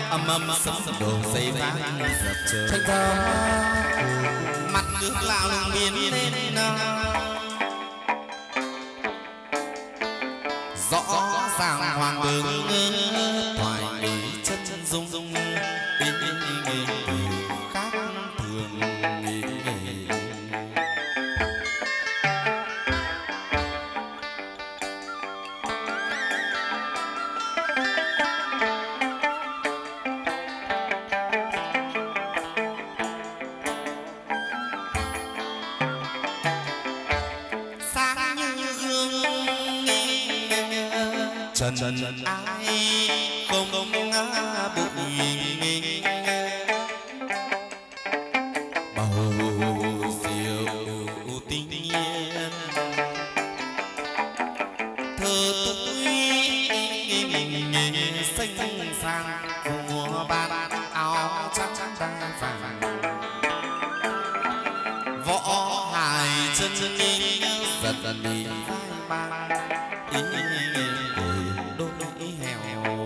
âm âm sấm đổ dây vang dập trời thanh thơ mặt nước lao miền lên rõ ràng hoàng đường thoại chân dung khác thường sáng như gương trần ai không bụi bầu rượu tinh nhiên thơ tôi xanh sang mùa ban áo trắng đai vàng võ hài chân giật đi vai mang đôi hèo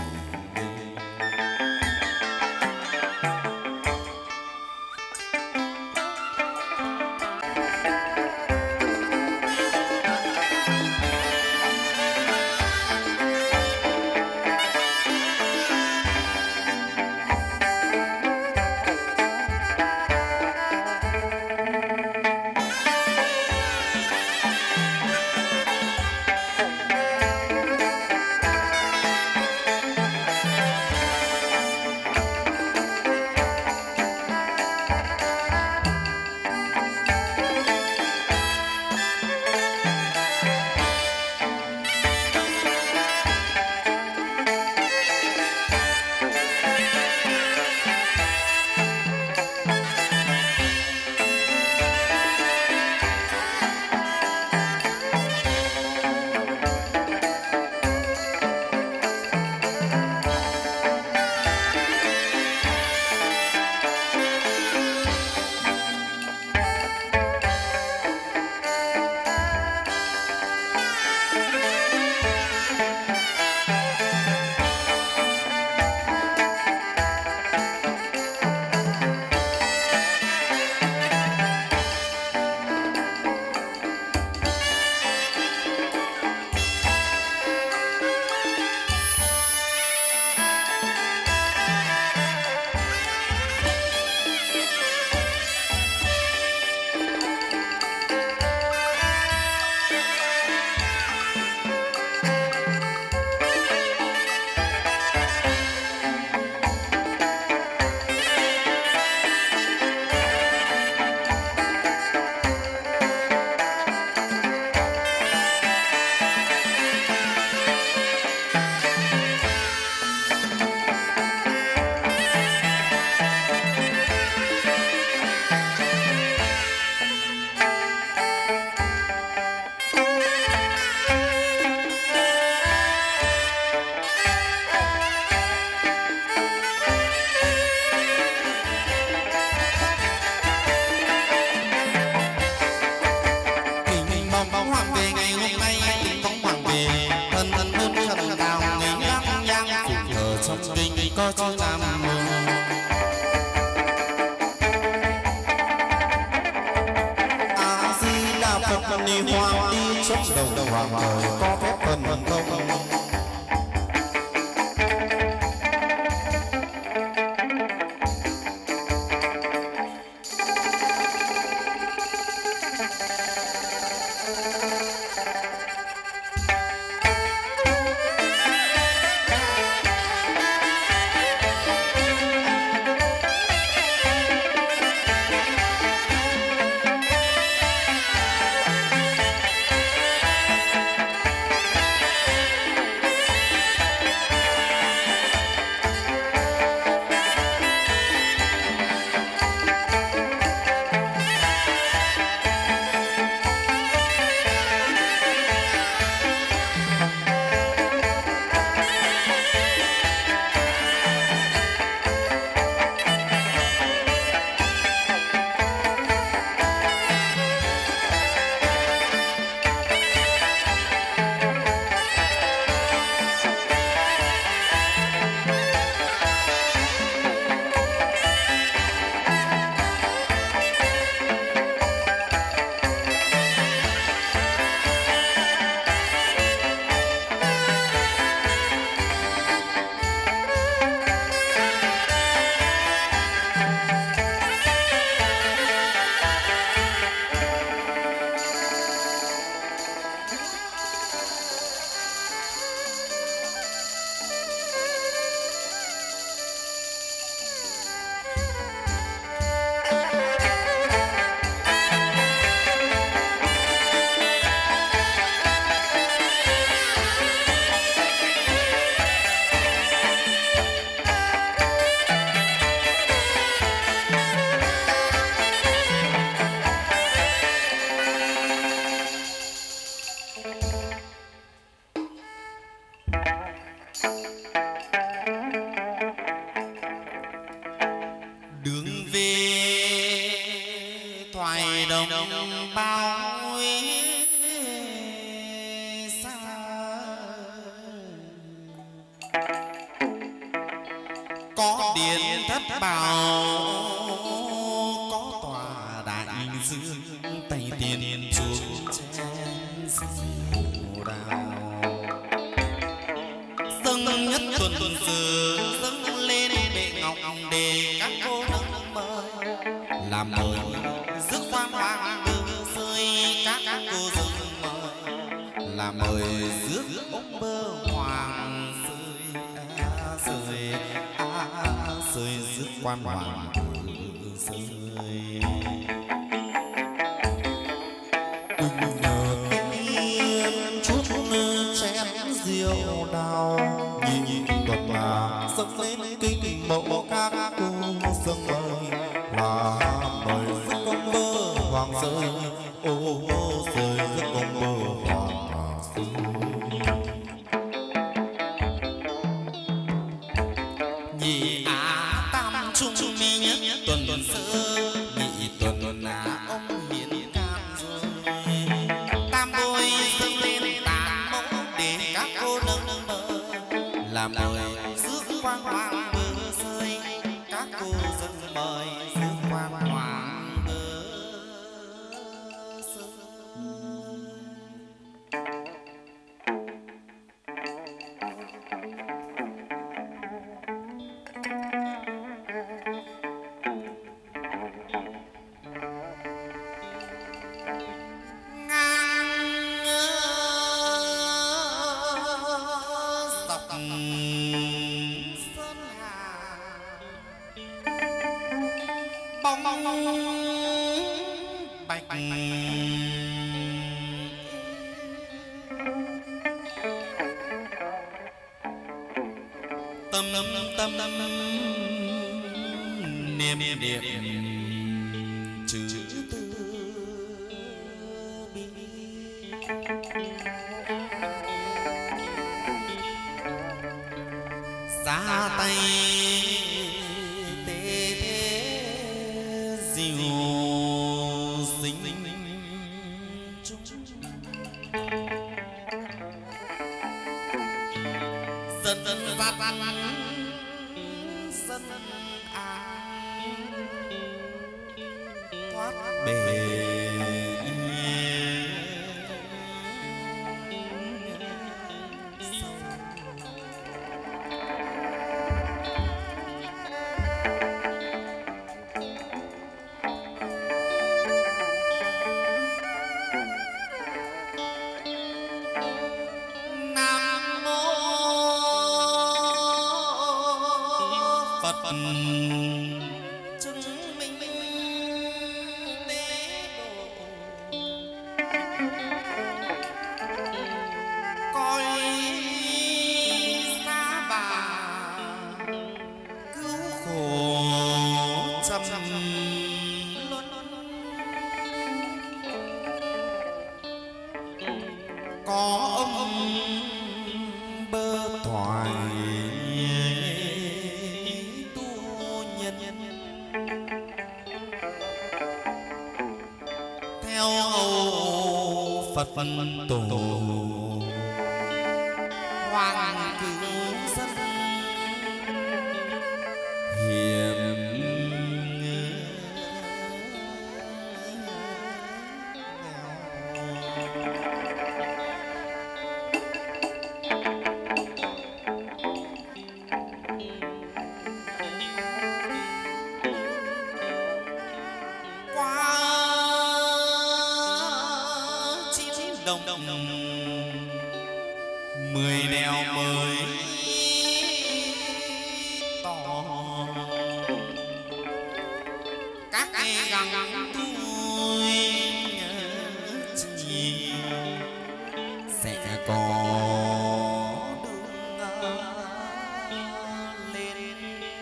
có chữ nam mô a di đà phật ni hoa đi xuất đầu hoàng đời có phép phần không đường về thoại đồng bao xa, có điện thất bảo, có tòa đại dương, tay tiền chuông chén rượu đào. Dâng nhất tuần giờ dâng lên bệ ngọc để các cô nâng mời, làm mời rước quan hoàng đưa rơi các cô dâng mời, làm mời rước ống bơ hoàng rơi rơi rơi rước quan hoàng rơi. Đừng nhờ tiên chút chén rượu đào, nhị tuần là dâng lên kinh mộ các cô dâng mời, là mời rước con bơ hoàng rơi, ô rơi rước con bơ hoàng rơi. Nhị tam trung mi nhất tuần sơ, nhị tuần là ông hiền cam rồi, tam bôi dâng lên tam mẫu để các cô nâng mơ, làm mời rước quan hoàng bơ rơi, các cô dâng mời rước quan hoàng bơ rơi. Bạch tâm niệm niệm chữ từ bi, ra tay tê dịu xinh chung, dần dần vắt sân an thoát bể. Chứng minh đế độ, coi xa bà cứu khổ trăm luân, có ông bơ thoại theo Phật tổ hoàng cứu dân hiểm đồng 10 đèo mới tỏ, các e gắng tôi chỉ sẽ có đường lên.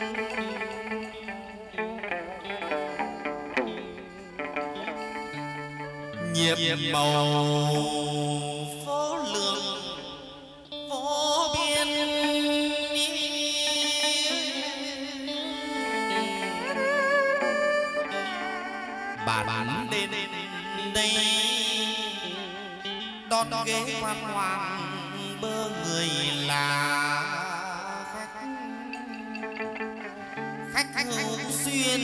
Nhiệm màu phố lượng vô biên, bản đến đây đón ghế quan hoàng bơ người là khách hữu duyên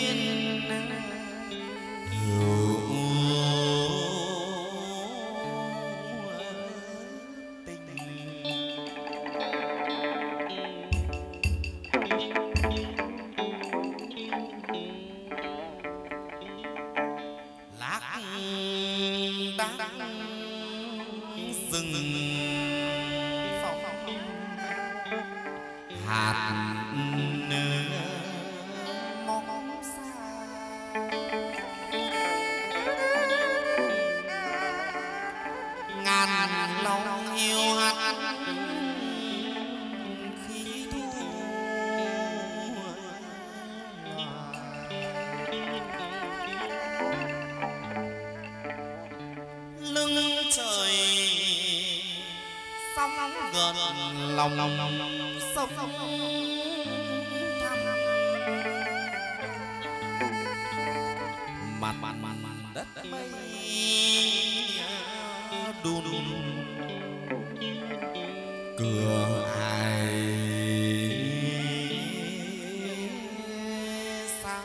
hữu hạt nửa mong xa ngàn lòng yêu hạt khí thu lưng trời sóng gần lòng sông thăm mặt đất mây đun cửa ai xa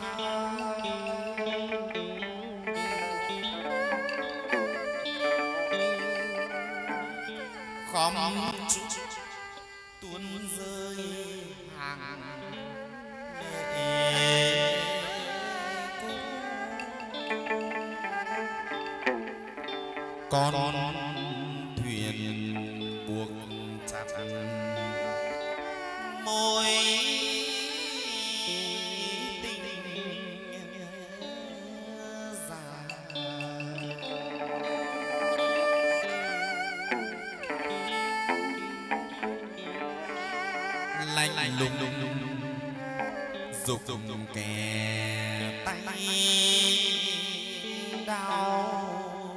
khóm tuôn rơi hàng lệ con thuyền buộc chặt môi tình già lạnh lùng dục kẻ tay đau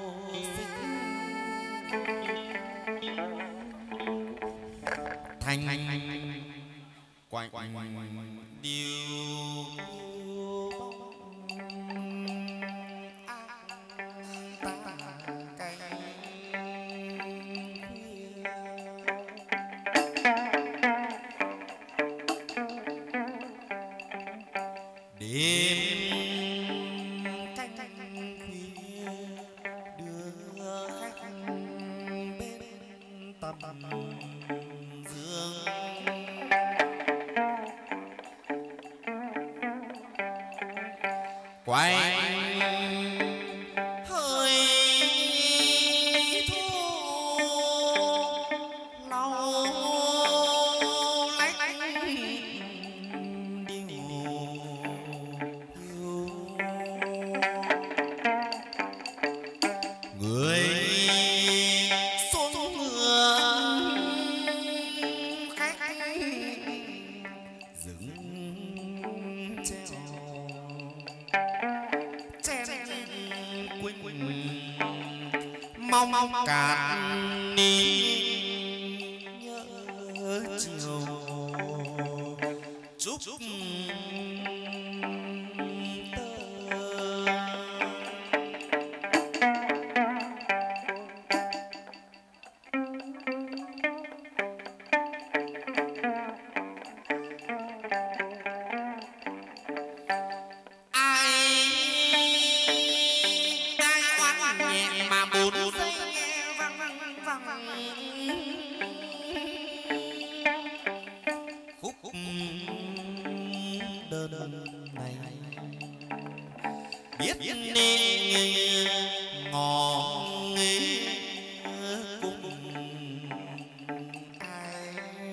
thanh quanh điêu đêm canh khuya đưa khách bên tầm dương quay hơi thu lau lách điều người xuống ngựa khách dừng treo mong cạn ni nhớ chiều chúc khúc đơn này biết nên ngỏ nghề cùng ai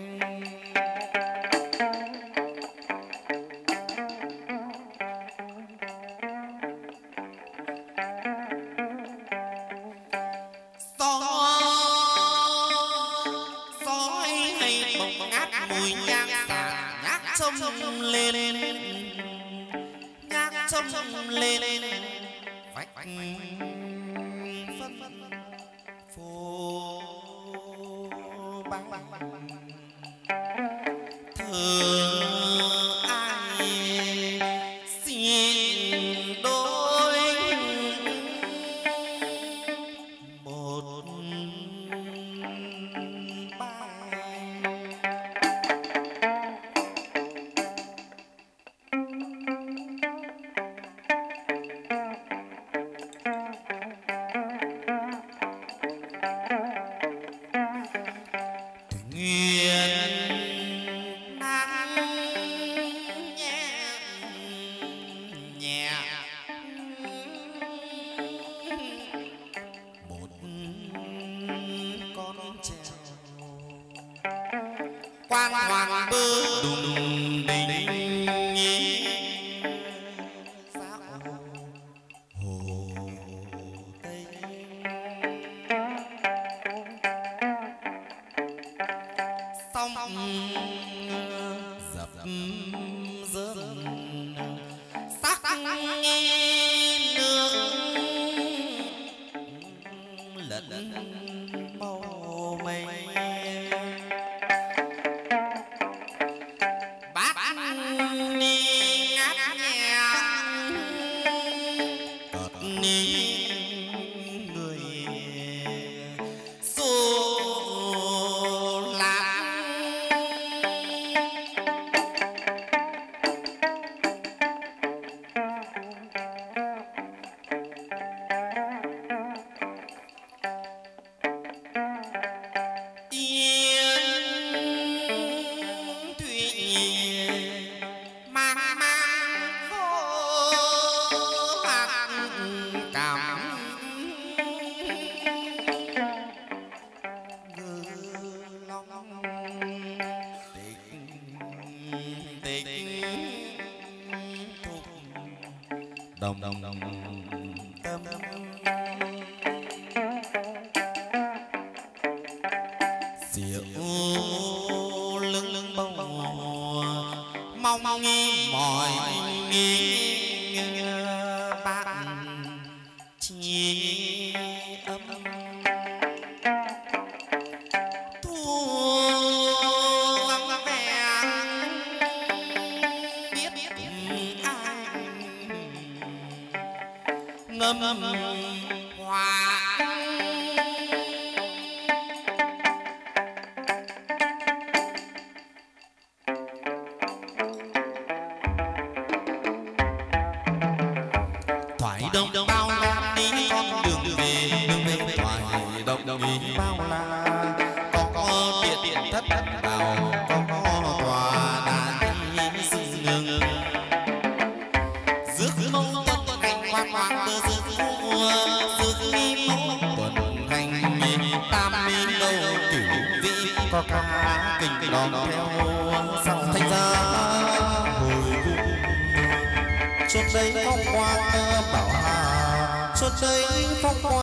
mùi nhang xả nhát trông lên nhát trông lên vách phân phố băng thơ ai xin đôi quan hoàng bư đùng đình nhí sắc hồ tây sông dập dớn sắc nước lẫn màu mây bát ni ngát nhẹ cọt ni người xô lãng đồng tâm diệu lưng bông mong nghi mỏi nghi bạn chi âm thu vắng vẻ biết ai ngâm hoa thoại đông bao la đi con đường về thoại đông đi bao la có điện thất bảo có tòa đàn sừng ngừng rước mâu tuần hành quan hoàng bơ rước vua rước mi mâu tuần hành tam mi đâu cửu vị có ca kình đón theo sau thanh gia hồi cung chốt đây phong quang bảo hà chốt đây phong quang